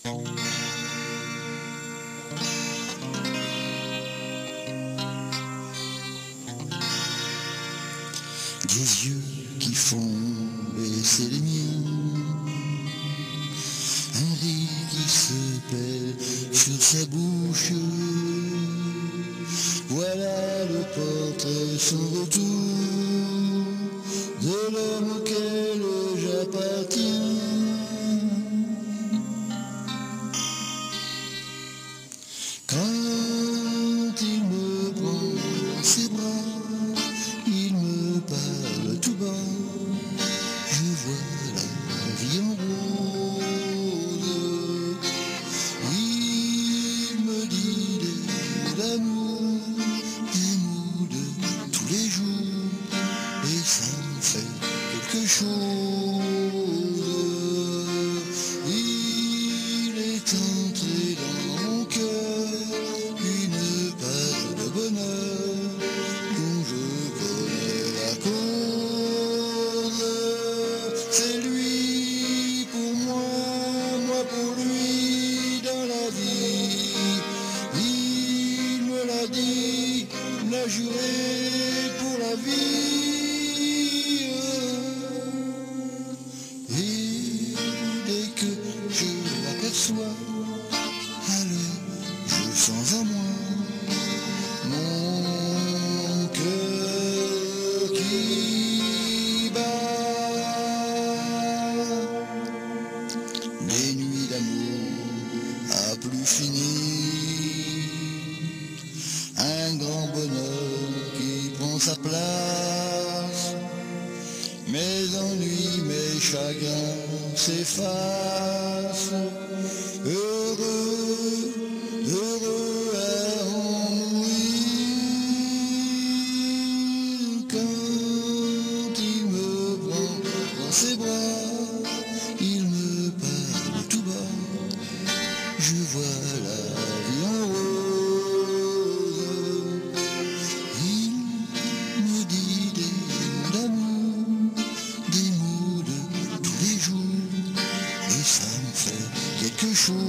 Des yeux qui font baisser les miens, un rire qui se pèle sur sa bouche. Voilà le portrait sans retour de l'homme auquel j'appartiens. Quand il me prend dans ses bras, il me parle tout bas, je vois la vie en rose. Il me dit de l'amour, des mots de tous les jours, et ça me fait quelque chose. Il est entré dans mon cœur une part de bonheur dont je connais la cause. C'est lui pour moi, moi pour lui dans la vie. Il me l'a dit, l'a juré pour la vie. Et dès que je l'aperçois, alors je sens en moi mon cœur qui bat. Les nuits d'amour à plus finir, un grand bonheur qui prend sa place. Mes ennuis, mes chagrins s'effacent. Heureux, heureux à en mourir. Quand il me prend dans ses bras, il me parle tout bas, je vois la vie en rose. Il me dit des mots d'amour, des mots de tous les jours, et ça me fait quelque chose.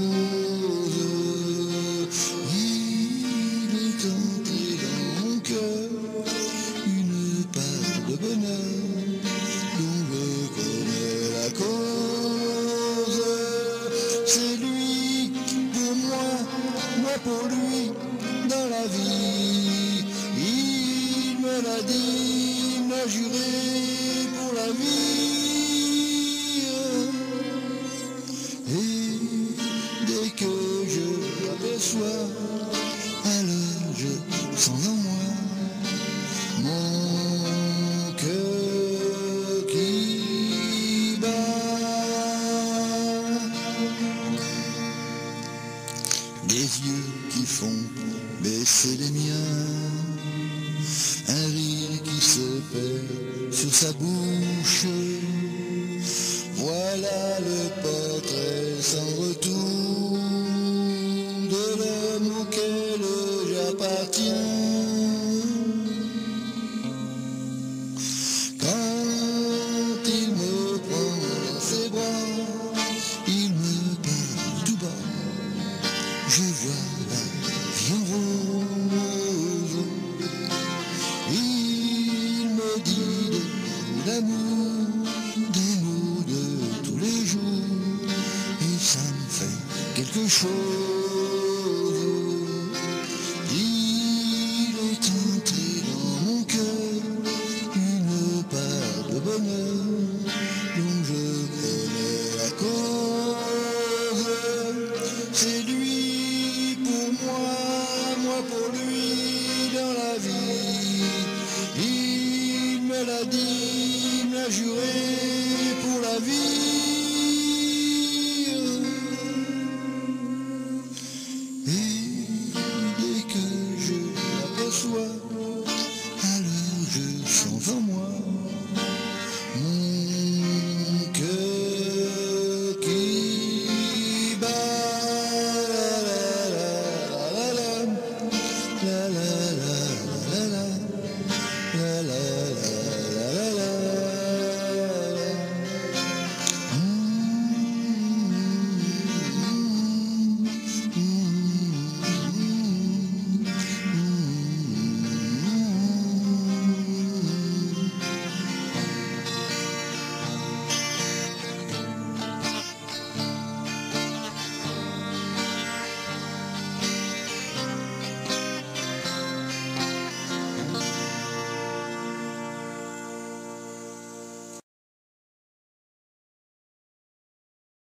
Il est entré dans mon cœur une part de bonheur dont je connais la cause. C'est lui pour moi, moi pour lui dans la vie. Il me l'a dit, m'a juré pour la vie. Et dès que je l'aperçois, alors je sens en moi mon cœur qui bat. Des yeux qui font baisser les miens, un rire qui se perd sur sa bouche. Voilà le portrait sans retour de l'homme auquel j'appartiens. Quand il me prend dans ses bras, il me parle tout bas, je vois la vie en rose. Il me dit de l'amour, des mots de tous les jours, et ça me fait quelque chose.